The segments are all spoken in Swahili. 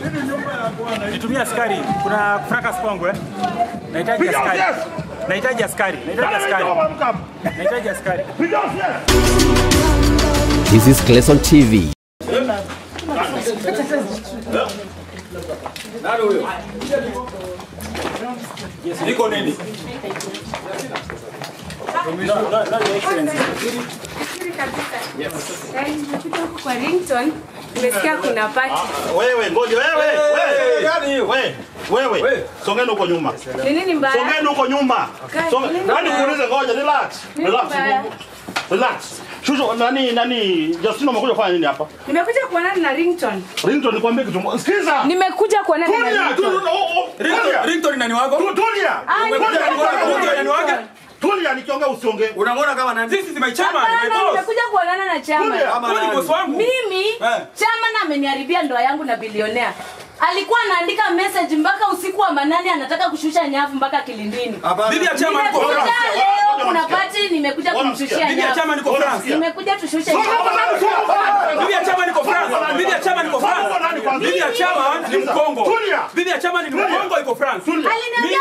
Nitumia askari. Kuna fracas kwangu Nahitaji askari. Nahitaji askari. Nahitaji askari. This is Clayson TV. Niko nini? Yes. Kwa Ringtone, nimesikia kuna party. Wewe, ngoja wewe. Songeni huko nyuma. Ni nini mbaya? Songeni huko nyuma. Nani kuuliza ngoja, relax. Shusho nani Justina umekuja kufanya nini hapa? Nimekuja kuonana na Ringtone. Ringtone nikwambie kitu. Sikiza. Nimekuja kuonana na Ringtone. Ringtone nani wako? Tulia. Nani wako? Tulia nikiongea usiongee. Unaona kama nani? This is my chairman, my boss. Nimekuja kuonana na chairman. Ni boss wangu. Mimi chairman ameniharibia ndoa yangu na bilionea. Alikuwa anaandika message mpaka usiku wa manane anataka kushusha nyavu mpaka Kilindini. Bibi ya chairman niko France. Leo kuna party nimekuja kumshushia nyavu. Bibi ya chairman niko France. Nimekuja tushushe nyavu. Bibi ya chairman niko France. Bibi ya chairman niko France. Bibi ya chairman ni Mkongo. Bibi ya chairman ni Mkongo iko France. Aliniambia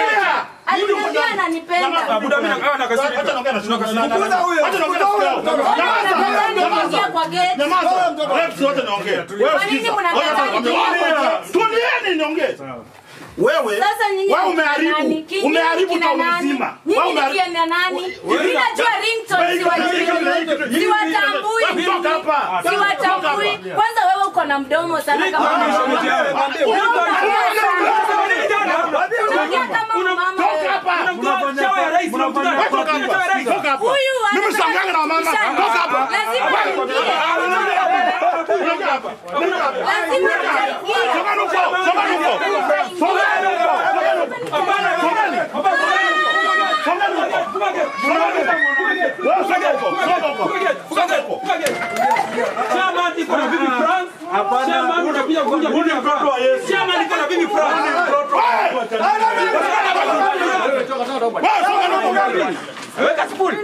ananipenda. Muda mimi na kasiri. Acha naongea na huyo. Acha naongea kwa gate. Wote naongea. Kwa nini mnakataa? Tulieni niongee. Wewe umeharibu tauni nzima. Wewe umeharibu nani? Ninajua Ringtone siwatambui. Kwanza wewe uko na mdomo sana kama Chairman iko na bibi France. Chairman unakuja kuja bibi mtoto wa Yesu. Chairman iko na bibi France. Weka sifuri.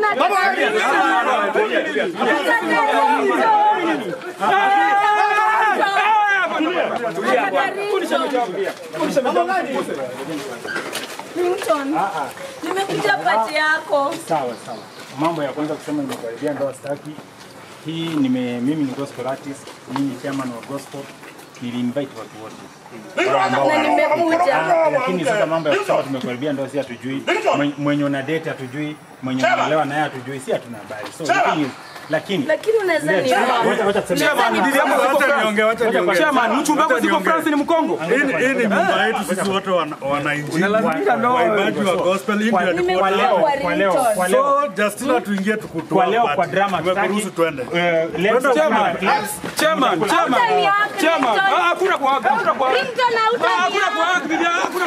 nimekuja pati yako. Sawa. Mambo ya kwanza kusema nimekaribia ndoa staki. Hii mimi ni gospel artist, mimi chairman wa gospel. Nili-invite watu wote. Na nimekuja. Lakini sasa mambo ya kusema tumekaribia ndoa si hatujui. Mwenye una date hatujui, mwenye unaelewa naye hatujui, si hatuna habari. So lakini unaweza nielewa. Wacha tuseme chairman, mchumba wako siko France ni Mkongo. Hii ni nyumba yetu sisi wote wanainjili. Waimbaji wa gospel hii ndio kwa leo. So Justina tuingie tukutoa. Kwa leo kwa drama tumekuruhusu twende. Chairman. Hakuna kwa Ringtone Hakuna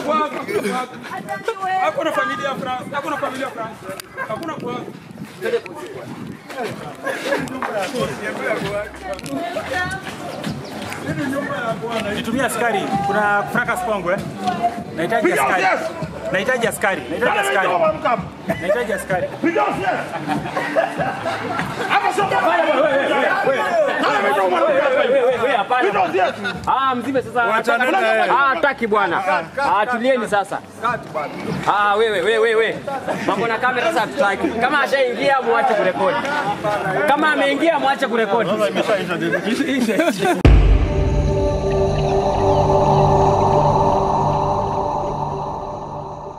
kwa familia France. Hakuna kwa Nitumia askari. Kuna fracas kwangu Nahitaji askari. Mzime sasa. Hataki bwana. Tulieni sasa. Wewe. Mambo na kamera sasa tutaki. Kama ashaingia muache kurekodi. Kama ameingia muache kurekodi. Sasa imeshaisha.